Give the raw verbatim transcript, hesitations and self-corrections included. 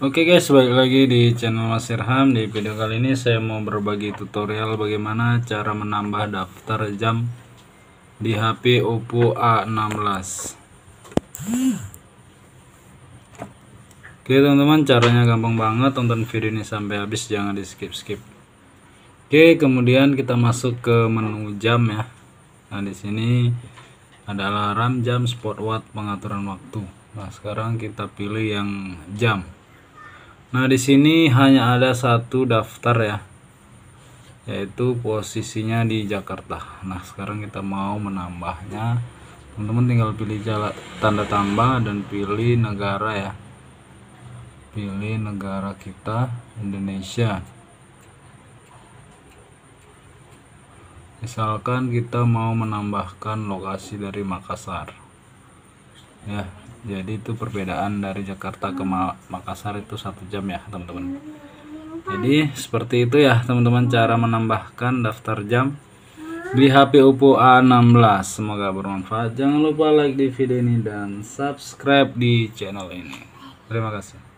Oke guys, balik lagi di channel Mas Irham. Di video kali ini saya mau berbagi tutorial bagaimana cara menambah daftar jam di H P Oppo A enam belas. Oke teman-teman, caranya gampang banget. Tonton video ini sampai habis, jangan di skip-skip. Oke, kemudian kita masuk ke menu jam ya. Nah, di sini ada alarm, jam, spot watt, pengaturan waktu. Nah, sekarang kita pilih yang jam. Nah, di sini hanya ada satu daftar ya, yaitu posisinya di Jakarta. Nah, sekarang kita mau menambahnya. Teman-teman tinggal pilih jalan tanda tambah dan pilih negara ya. Pilih negara kita, Indonesia. Misalkan kita mau menambahkan lokasi dari Makassar. Ya, jadi itu perbedaan dari Jakarta ke Makassar itu satu jam ya teman-teman. Jadi seperti itu ya teman-teman, cara menambahkan daftar jam di H P Oppo A enam belas. Semoga bermanfaat. Jangan lupa like di video ini dan subscribe di channel ini. Terima kasih.